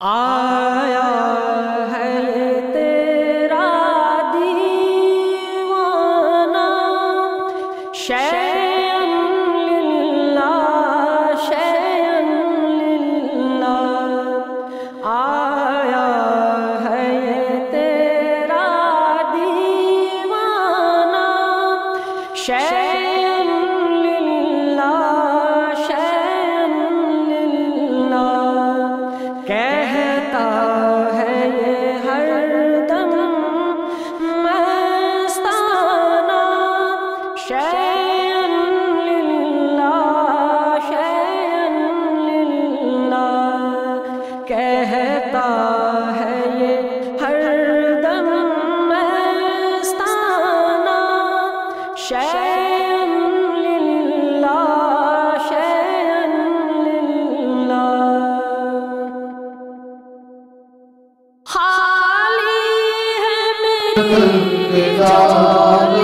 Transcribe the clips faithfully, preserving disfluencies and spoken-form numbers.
آیا ہے تیرا دیوانہ شیئن للہ شیئن للہ آیا ہے تیرا دیوانہ شیئن للہ شیئن للہ کہتا ہے یہ ہر دم مستانہ شیئن للہ شیئن للہ کہتا ہے یہ ہر دم مستانہ شیئن للہ شیئن للہ خالی ہے میری جھولی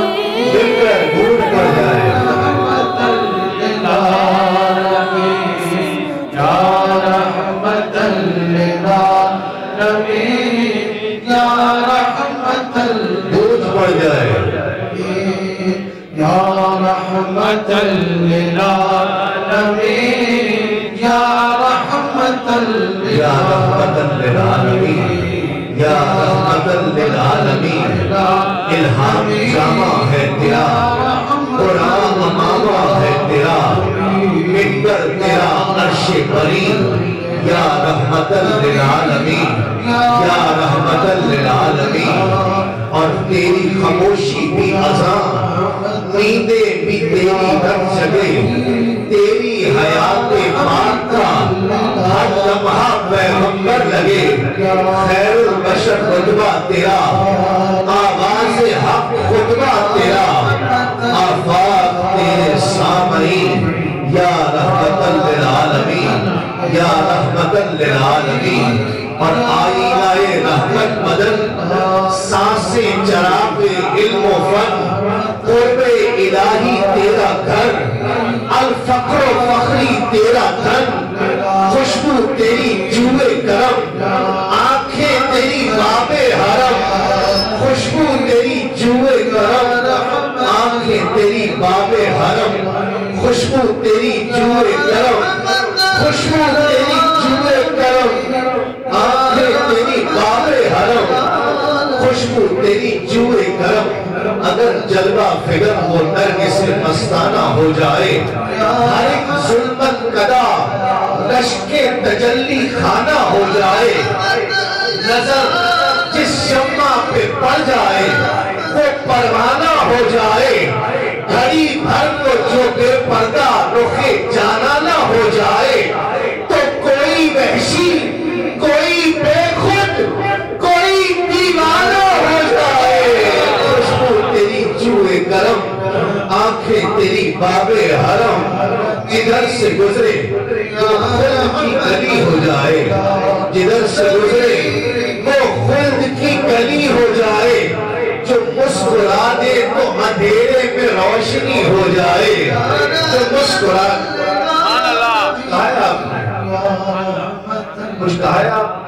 پڑ جائے یا رحمت للعالمین یا رحمت للعالمین یا رحمت للعالمین الہام جامع ہے تیرا قرآن ماما ہے تیرا ممبر تیرا عرش بری یا رحمت للعالمین یا رحمت للعالمین اور تیری خاموشی بھی اذان نیندیں بھی تیری رکھ جگے تیری حیات پاک کا ہر لمحہ پیغمبر لگے خیر البشر خطبہ تیرا آواز حق خطبہ تیرا آفاق تیرے سامعین یا رحمت للعالمین یا رحمت للعالمین اور آئینہ رحمت مدن سانسیں چراغ علم و فن قرب الہی تیرا گھر الفقر و فخری تیرا دھن خوشبو تیری جوئے کرم آنکھیں تیری باب حرم خوشبو تیری جوئے کرم آنکھیں تیری باب حرم خوشبو تیری جوئے کرم خوشبو تیری جوئے کرم آنکھیں تیری باب حرم خوشبو تیری جوئے کرم اگر جلوہ فگر وہ نرگس سے مستانہ ہو جائے ہر ایک ظلمت قدا رشک تجلی خانہ ہو جائے نظر جس شمع پہ پڑ جائے وہ پروانہ ہو جائے گھڑی بھر کو جو بے پردہ رخ جانانہ ہو جائے تو کوئی وحشی کوئی بے خود کوئی دیوانہ ہو جائے خوشبو تیری جوئے کرم آنکھیں تیری باب حرم جدھر سے گزرے وہ خلد کی گلی ہو جائے جدھر سے گزرے وہ خلد کی گلی ہو جائے جو مسکرا دے تو اندھیرے میں روشنی ہو جائے جو مسکرا کہا ہے آپ کچھ کہا ہے آپ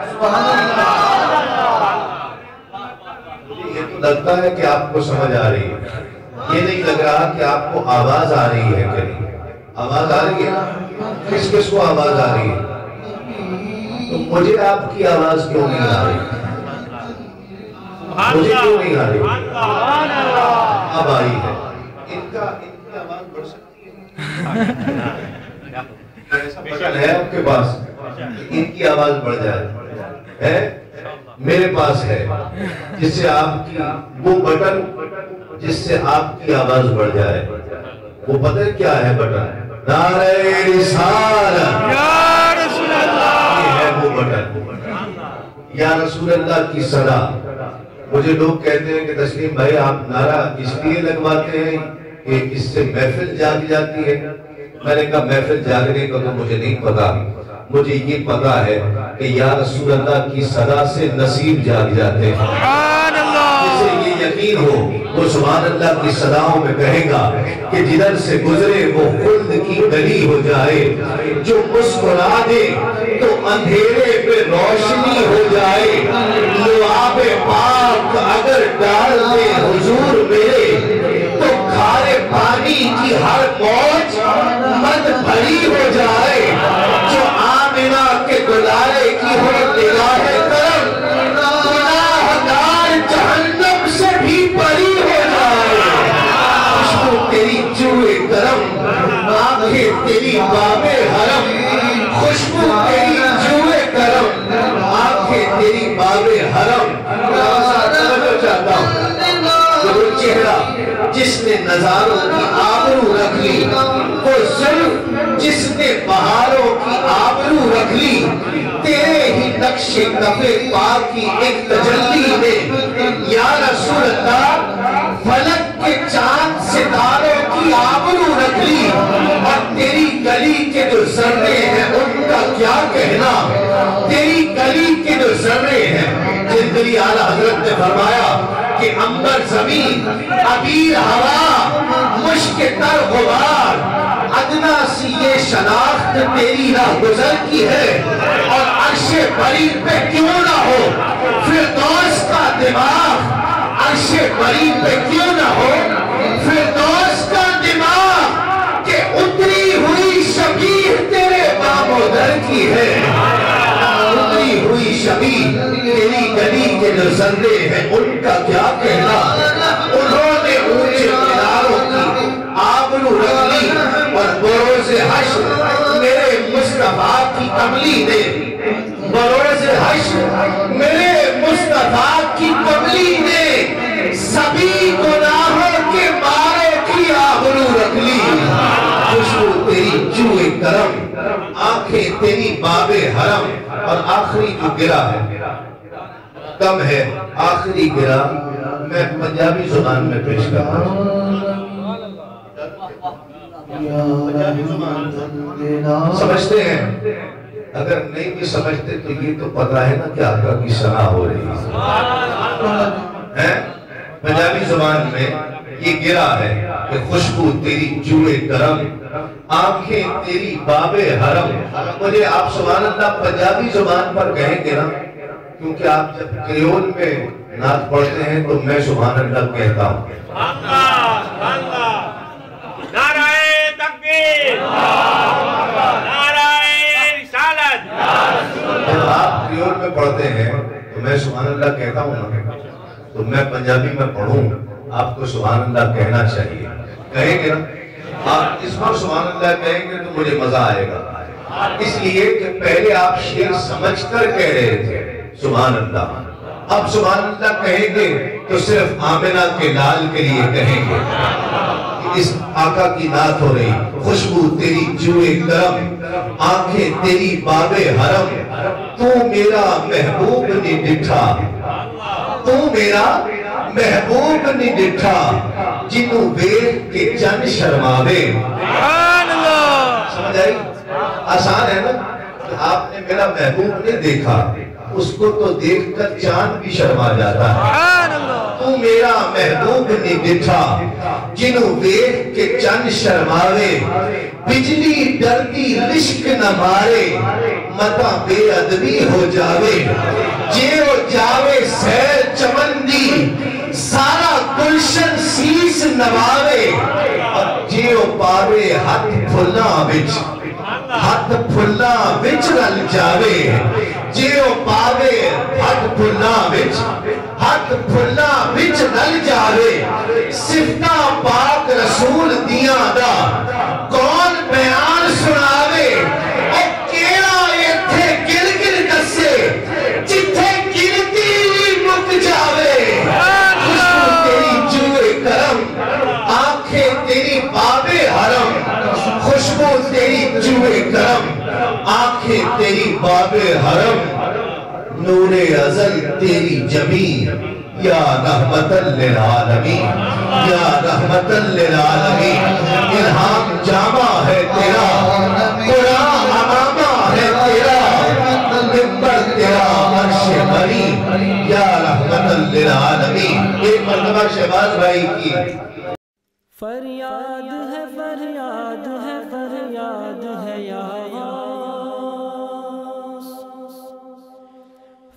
یہ تو لگتا ہے کہ آپ کو سمجھ آ رہی ہے یہ نہیں لگ رہا کہ آپ کو آواز آ رہی ہے کہ نہیں آواز آ رہی ہے کس کس کو آواز آ رہی ہے تو مجھے آپ کی آواز کیوں نہیں آ رہی مجھے کیوں نہیں آ رہی اب آئی ہے ان کا ان کی آواز بڑھ سکتی ہے ایسا بٹن ہے آپ کے پاس ان کی آواز بڑھ جائے ہے میرے پاس ہے جس سے آپ کی وہ بٹن جس سے آپ کی آواز بڑھ جائے وہ پتہ ہے کیا ہے بٹن نعرہ رسالت یا رسول اللہ یہ ہے وہ بٹن یا رسول اللہ کی صدا مجھے لوگ کہتے ہیں کہ تسلیم بھائی آپ نعرہ اس لیے لگواتے ہیں کہ اس سے محفل جاگ جاتی ہے میں نے کہا محفل جاگنے کا تو مجھے نہیں پتا مجھے یہ پتا ہے کہ یا رسول اللہ کی صدا سے نصیب جاگ جاتے ہیں جسے یہ یقین ہو وہ سبحان اللہ کی صداؤں میں کہے گا کہ جدھر سے گزرے وہ خلد کی گلی ہو جائے جو مسکرا دے تو اندھیرے پہ روشنی ہو جائے. لعاب پاک اگر ڈال دے حضور میرے تو کھارے پانی کی ہر موج مد بھری ہو جائے. جو آمنہ کے دلالے کی ہو نگاہ کرم گناہگار جہنم سے بھی بری ہو جائے. خوشبو تیری جوئے کرم آنکھیں تیری باب حرم. خوشبو تیری جوئے کرم آنکھیں تیری باب حرم. چاہتا ہوں کہ وہ چہرہ جس نے نظاروں کی آبرو رکھ لی, وہ ظلم جس نے بہاروں کی آبرو رکھ لی, تیرے ہی نقش کفے پاک کی ایک تجلی نے یا رسول اللہ فلک کے چاند ستاروں کی آبرو رکھ لی. اور تیری گلی کے جو ذرے ہیں ان کا کیا کہنا, تیری گلی کے جو ذرے ہیں جن دلی اعلیٰ حضرت نے فرمایا کہ عنبر زمین عبیر ہوا مشک تر غبار, ادنا سی یہ شناخت تیری راہ گزر کی ہے. اور عرش بری پہ کیوں نہ ہو فردوس کا دماغ, عرش بری پہ کیوں نہ ہو فردوس کا دماغ, کہ اتری ہوئی شبیہ تیرے باب و در کی ہے. اتری ہوئی شبیہ تیری گلی کے جو ذرے ہیں ان کا کیا کہنا. انہوں نے اونچے میناروں کی آبرو رکھ لی اور بروز حشر میرے مصطفیٰ کی کملی نے, بروز حشر میرے مصطفیٰ کی کملی نے سبھی گناہوں کے باروں کی آبرو رکھ لی. خوشبو تیری جوئے کرم آنکھیں تیری باب حرم. اور آخری جو گرہ ہے کم ہے, آخری گرہ میں پنجابی زبان میں پیش کرتا ہوں. سمجھتے ہیں, اگر نہیں بھی سمجھتے تو یہ تو پتہ ہے نا کہ آقا کی ثنا ہو رہی ہے. پنجابی زبان میں یہ گرہ ہے کہ خوشبو تیری جوئے کرم آنکھیں تیری باب حرم. مجھے آپ سبحان اللہ پنجابی زبان پر کہیں گے نا, کیونکہ آپ جب کریول میں نعت پڑھتے ہیں تو میں سبحان اللہ کہتا ہوں. نعرہ تکبیر, نعرہ رسالت. جب آپ کریول میں پڑھتے ہیں تو میں سبحان اللہ کہتا ہوں نا, تو میں پنجابی میں پڑھوں آپ کو سبحان اللہ کہنا چاہیے. کہیں گے نا, آپ اس پر سبحان اللہ کہیں گے تو مجھے مزہ آئے گا. اس لیے کہ پہلے آپ شعر سمجھ کر کہہ رہے تھے سبحان اللہ, اب سبحان اللہ کہیں گے تو صرف آمنہ کے لال کے لیے کہیں گے. اس آقا کی نعت ہو رہی, خوشبو تیری جوئے کرم آنکھیں تیری باب حرم. تو میرا محبوب نہیں ڈٹھا, تو میرا محبوب نہیں ڈٹھا, جنوں دیکھ کے چند شرماوے. سمجھ آئی؟ آسان ہے نا. آپ نے میرا محبوب نہیں دیکھا, اس کو تو دیکھ کر چاند بھی شرما جاتا ہے. تو میرا محبوب نہیں ڈٹھا, جنوں دیکھ کے چند شرماوے. بجلی ڈرتی لشک نہ مارے, متا بے ادبی ہو جاوے. جیو جاوے سیر چمندی, سارا گلشن سیس نواوے. اور جیو پاوے ہاتھ پھلا وچ, ہاتھ پھلا وچ رل جاوے. جیو پاوے ہاتھ پھلا وچ, ہاتھ پھلا وچ رل جاوے. صفتاں پاک رسول دیاں دا کون بیان سناوے. اے کیڑا ایتھے گر گر دسے, جتھے گرتی مک جاوے. خوشبو تیری جوئے کرم آنکھیں تیری باب حرم. خوشبو تیری جوئے کرم آنکھیں تیری باب حرم. نور ازل تیری جبین یا رحمت للعالمین, یا رحمت للعالمین. الہام جامع ہے تیرا, قرآن امامہ ہے تیرا, ممبر تیرا عرش بری, یا رحمت للعالمین. ایک مرتبہ شہباز بھائی کی فریاد ہے, فریاد ہے, فریاد ہے یا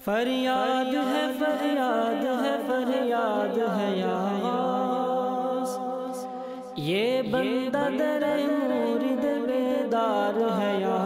فریاد ہے فریاد ہے فریاد ہے یا غوث، یہ بندہ در مورد بیدار ہے یا